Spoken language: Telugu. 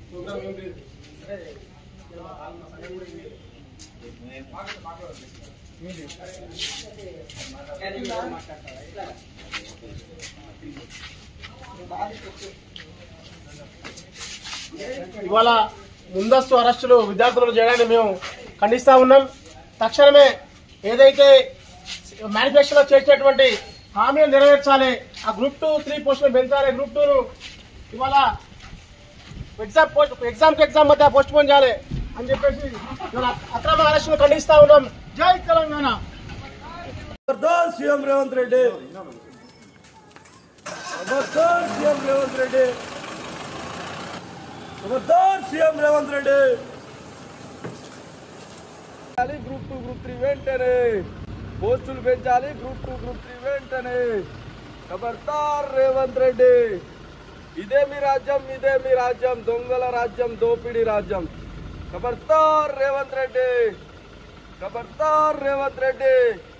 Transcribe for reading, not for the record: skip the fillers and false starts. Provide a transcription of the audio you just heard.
ఇవాళ ముందస్తు అరెస్టులు విద్యార్థులను చేయడాన్ని మేము ఖండిస్తా ఉన్నాం. తక్షణమే ఏదైతే మేనిఫెస్టోలో చేసేటువంటి హామీలు నెరవేర్చాలి. ఆ గ్రూప్ 2, 3 పోస్టులు పెంచాలి. గ్రూప్ 2 ఇవాళ ఎగ్జామ్ మధ్య పోస్ట్ పోన్ చేయాలి అని చెప్పేసి ఇవాళ అక్రమ అరెస్టులు ఖండిస్తా ఉన్నాం. జై Telangana. CM Revanth Reddy, CM Revanth Reddy, CM Revanth Reddy. Group 2, group 3 వెంటనే పోస్టులు పెంచాలి. గ్రూప్ 2, గ్రూప్ 3 వెంటనే. ఖబర్దార్ రేవంత్ రెడ్డి, ఇదే మీ రాజ్యం, ఇదే మీ రాజ్యం, దొంగల రాజ్యం, దోపిడీ రాజ్యం. ఖబర్దార్ రేవంత్ రెడ్డి, ఖబర్దార్ రేవంత్ రెడ్డి.